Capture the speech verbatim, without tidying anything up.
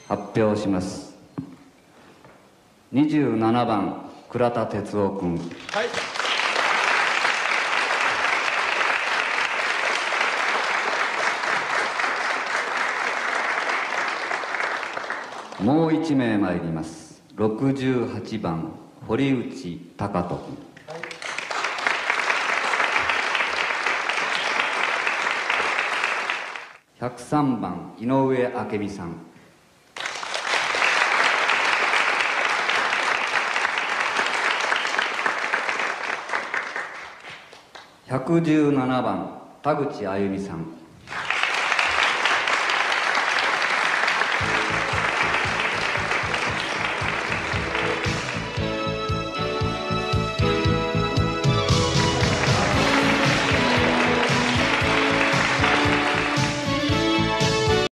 発表します。にじゅうななばん倉田哲夫君。 はい。 もう一名参ります。ろくじゅうはちばん堀内孝人君。ひゃくさんばん井上明美さん。ひゃくじゅうななばん田口あゆみさん。